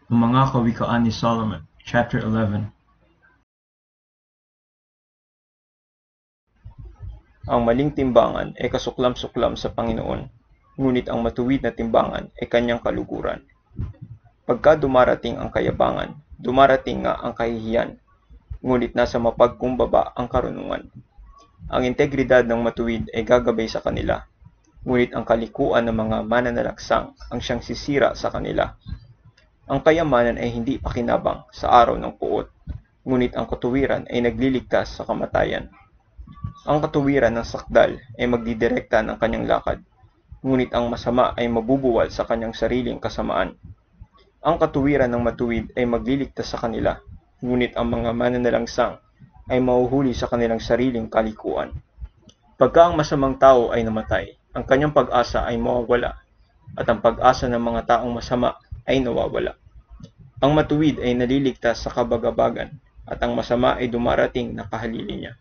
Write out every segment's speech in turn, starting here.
Ang mga kawikaan ni Solomon, Chapter 11. Ang maling timbangan ay kasuklam-suklam sa Panginoon, ngunit ang matuwid na timbangan ay kanyang kaluguran. Pagka dumarating ang kayabangan, dumarating nga ang kahihiyan, ngunit nasa mapagkumbaba ang karunungan. Ang integridad ng matuwid ay gagabay sa kanila, ngunit ang kalikuan ng mga mananalaksang ang siyang sisira sa kanila. Ang kayamanan ay hindi pakinabang sa araw ng puot, ngunit ang katuwiran ay nagliligtas sa kamatayan. Ang katuwiran ng sakdal ay magdidirekta ng kanyang lakad, ngunit ang masama ay mabubuwal sa kanyang sariling kasamaan. Ang katuwiran ng matuwid ay magliligtas sa kanila, ngunit ang mga mananalangsang ay mahuhuli sa kanilang sariling kalikuan. Pagka ang masamang tao ay namatay, ang kanyang pag-asa ay mawawala, at ang pag-asa ng mga taong masama ay nawawala. Ang matuwid ay naliligtas sa kabagabagan, at ang masama ay dumarating na kahalili niya.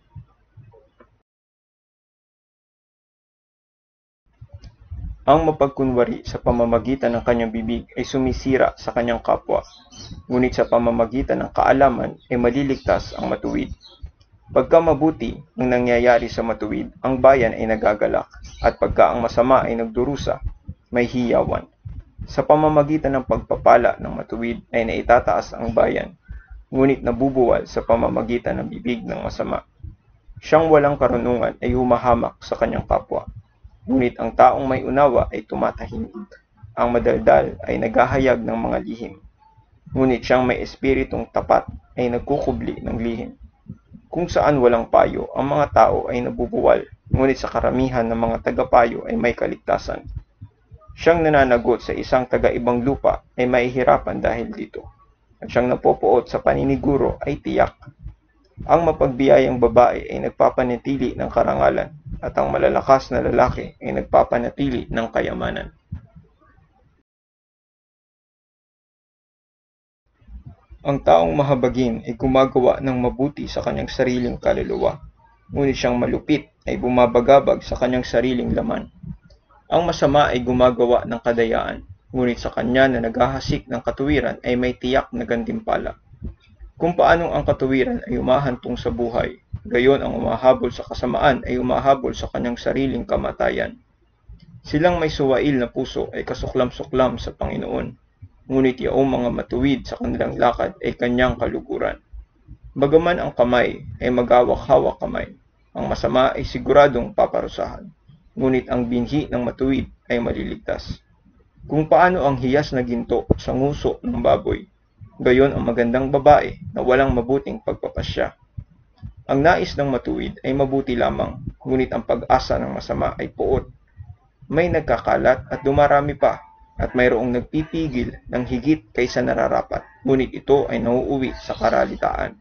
Ang mapagkunwari sa pamamagitan ng kanyang bibig ay sumisira sa kanyang kapwa, ngunit sa pamamagitan ng kaalaman ay maliligtas ang matuwid. Pagka mabuti ang nangyayari sa matuwid, ang bayan ay nagagalak, at pagka ang masama ay nagdurusa, may hiyawan. Sa pamamagitan ng pagpapala ng matuwid ay naitataas ang bayan, ngunit nabubuwal sa pamamagitan ng bibig ng masama. Siyang walang karunungan ay humahamak sa kanyang kapwa, ngunit ang taong may unawa ay tumatahimik. Ang madaldal ay naghahayag ng mga lihim, ngunit siyang may espiritong tapat ay nagkukubli ng lihim. Kung saan walang payo, ang mga tao ay nabubuwal, ngunit sa karamihan ng mga tagapayo ay may kaligtasan. Siyang nananagot sa isang taga-ibang lupa ay mahihirapan dahil dito, at siyang napopoot sa paniniguro ay tiyak. Ang mapagbiyayang babae ay nagpapanatili ng karangalan, at ang malalakas na lalaki ay nagpapanatili ng kayamanan. Ang taong mahabagin ay gumagawa ng mabuti sa kanyang sariling kaluluwa, ngunit siyang malupit ay bumabagabag sa kanyang sariling laman. Ang masama ay gumagawa ng kadayaan, ngunit sa kanya na naghahasik ng katuwiran ay may tiyak na gantimpala. Kung paanong ang katuwiran ay umahantong sa buhay, gayon ang umahabol sa kasamaan ay umahabol sa kanyang sariling kamatayan. Silang may suwail na puso ay kasuklam-suklam sa Panginoon, ngunit yaong mga matuwid sa kanilang lakad ay kanyang kaluguran. Bagaman ang kamay ay maghawak-hawak kamay, ang masama ay siguradong paparusahan, ngunit ang binhi ng matuwid ay maliligtas. Kung paano ang hiyas na ginto sa nguso ng baboy, gayon ang magandang babae na walang mabuting pagpapasya. Ang nais ng matuwid ay mabuti lamang, ngunit ang pag-asa ng masama ay puot. May nagkakalat at dumarami pa, at mayroong nagpipigil ng higit kaysa nararapat, ngunit ito ay nauuwi sa karalitaan.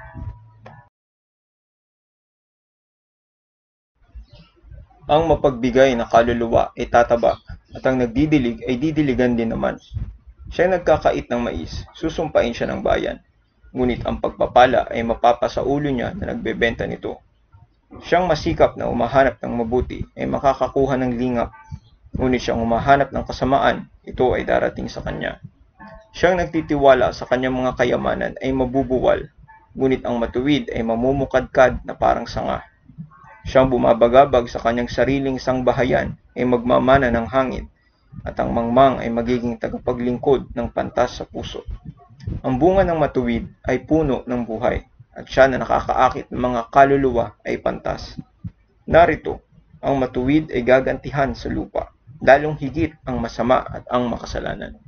Ang mapagbigay na kaluluwa ay tataba, at ang nagdidilig ay didiligan din naman. Siya nagkakait ng mais, susumpain siya ng bayan, ngunit ang pagpapala ay mapapa sa ulo niya na nagbebenta nito. Siyang masikap na umahanap ng mabuti ay makakakuha ng lingap, ngunit siyang umahanap ng kasamaan, ito ay darating sa kanya. Siyang nagtitiwala sa kanyang mga kayamanan ay mabubuwal, ngunit ang matuwid ay mamumukadkad na parang sanga. Siyang bumabagabag sa kanyang sariling sangbahayan ay magmamana ng hangin, at ang mangmang ay magiging tagapaglingkod ng pantas sa puso. Ang bunga ng matuwid ay puno ng buhay, at siya na nakakaakit ng mga kaluluwa ay pantas. Narito, ang matuwid ay gagantihan sa lupa, lalong higit ang masama at ang makasalanan.